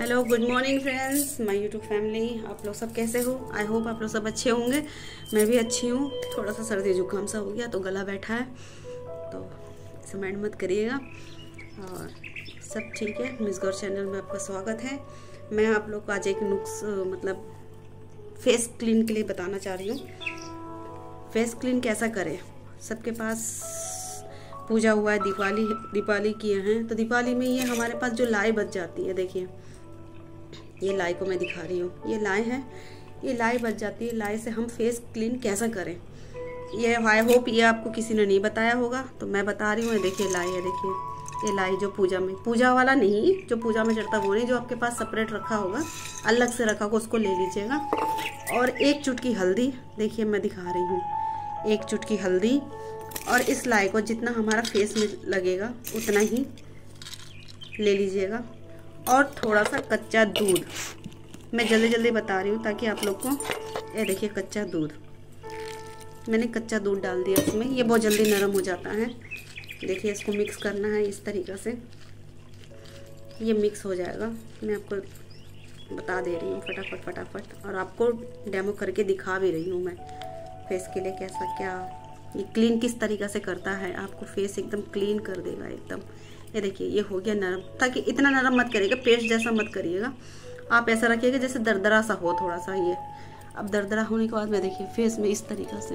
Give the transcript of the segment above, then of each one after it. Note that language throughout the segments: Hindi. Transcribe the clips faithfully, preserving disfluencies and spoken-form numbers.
Hello good morning friends, my YouTube family. आप लोग सब कैसे हो? आई होप आप लोग सब अच्छे होंगे। मैं भी अच्छी हूँ। थोड़ा सा सर्दी जुकाम सा हो गया तो गला बैठा है, तो इसे माइंड मत करिएगा। और सब ठीक है। मिस गौर चैनल में आपका स्वागत है। मैं आप लोग को आज एक नुक्स मतलब फेस क्लीन के लिए बताना चाह रही हूँ। फेस क्लीन कैसा करें। सबके पास पूजा हुआ है, दीपावली दीपावली किए हैं, तो दीपावली में ये हमारे पास जो लाई बच जाती है, देखिए ये लाई को मैं दिखा रही हूँ। ये लाई है, ये लाई बच जाती है। लाई से हम फेस क्लीन कैसा करें, ये आई होप ये आपको किसी ने नहीं बताया होगा, तो मैं बता रही हूँ। ये देखिए लाई है, देखिए ये लाई जो पूजा में, पूजा वाला नहीं, जो पूजा में चढ़ता वो नहीं, जो आपके पास सेपरेट रखा होगा, अलग से रखा होगा, उसको ले लीजिएगा। और एक चुटकी हल्दी, देखिए मैं दिखा रही हूँ, एक चुटकी हल्दी। और इस लाई को जितना हमारा फेस में लगेगा उतना ही ले लीजिएगा। और थोड़ा सा कच्चा दूध, मैं जल्दी जल्दी बता रही हूँ ताकि आप लोग को, ये देखिए कच्चा दूध, मैंने कच्चा दूध डाल दिया इसमें। ये बहुत जल्दी नरम हो जाता है। देखिए इसको मिक्स करना है इस तरीक़ा से, ये मिक्स हो जाएगा। मैं आपको बता दे रही हूँ फटाफट फटाफट, और आपको डेमो करके दिखा भी रही हूँ मैं फेस के लिए कैसा क्या ये क्लीन किस तरीक़ा से करता है। आपको फेस एकदम क्लीन कर देगा एकदम। ये देखिए ये हो गया नरम, ताकि इतना नरम मत करिएगा, पेस्ट जैसा मत करिएगा। आप ऐसा रखिएगा जैसे दरदरा सा हो थोड़ा सा ये। अब दरदरा होने के बाद में देखिए फेस में इस तरीक़ा से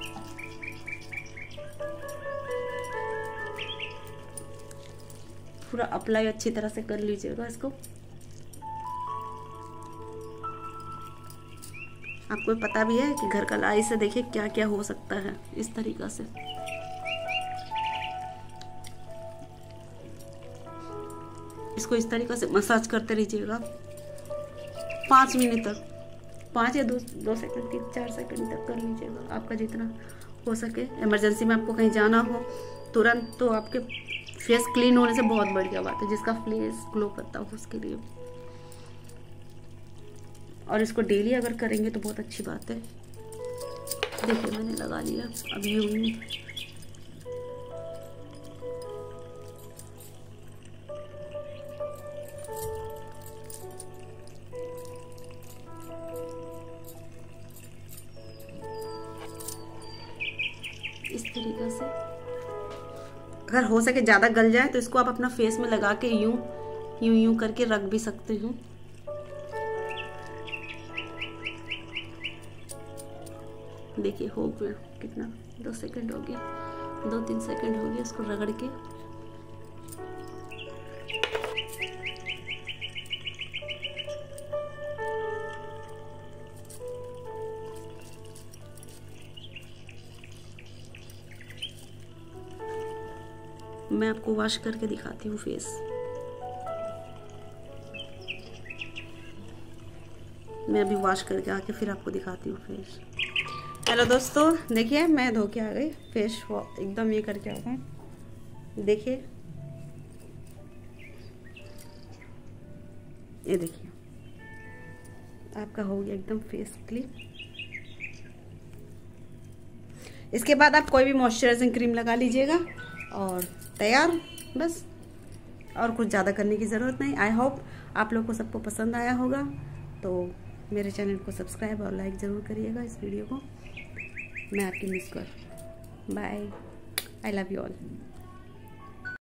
पूरा अप्लाई अच्छी तरह से कर लीजिएगा इसको। आपको पता भी है कि घर का लाई से देखिए क्या क्या हो सकता है। इस तरीक़ा से इसको इस तरीक़ा से मसाज करते रहिएगा पाँच मिनट तक, पाँच या दो दो सेकंड तीन चार सेकंड तक कर लीजिएगा, आपका जितना हो सके। इमरजेंसी में आपको कहीं जाना हो तुरंत, तो आपके फेस क्लीन होने से बहुत बढ़िया बात है, जिसका फेस ग्लो करता हो उसके लिए। और इसको डेली अगर करेंगे तो बहुत अच्छी बात है। देखिए मैंने लगा लिया, अब यूं इस तरीक़े से, अगर हो सके ज़्यादा गल जाए तो इसको आप अपना फेस में लगा के यूं यूं यूं करके रख भी सकते हो। देखिए हो गया कितना, दो सेकंड हो गया, दो तीन सेकंड हो गया। इसको रगड़ के मैं आपको वॉश करके दिखाती हूँ फेस। मैं अभी वॉश करके आके फिर आपको दिखाती हूँ फेस। हेलो दोस्तों, देखिए मैं धो के आ गई, फेस एकदम ये करके आ गए। देखिए ये देखिए आपका हो गया एकदम फेस क्लीन। इसके बाद आप कोई भी मॉइस्चराइजिंग क्रीम लगा लीजिएगा और तैयार, बस। और कुछ ज़्यादा करने की ज़रूरत नहीं। आई होप आप लोग को सबको पसंद आया होगा, तो मेरे चैनल को सब्सक्राइब और लाइक ज़रूर करिएगा इस वीडियो को। मैं आपकी miss Gaur, bye, I love you all.